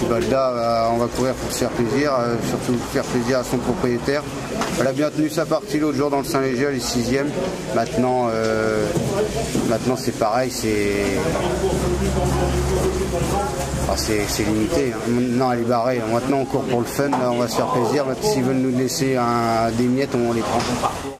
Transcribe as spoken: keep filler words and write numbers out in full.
puis Balda, euh, on va courir pour se faire plaisir, euh, surtout faire plaisir à son propriétaire. Elle a bien tenu sa partie l'autre jour dans le Saint-Léger, elle est sixième. Maintenant, euh, maintenant c'est pareil, c'est ah, c'est limité. Hein. Non, elle est barrée. Maintenant, on court pour le fun, là, on va se faire plaisir. S'ils veulent nous laisser un, des miettes, on les prend.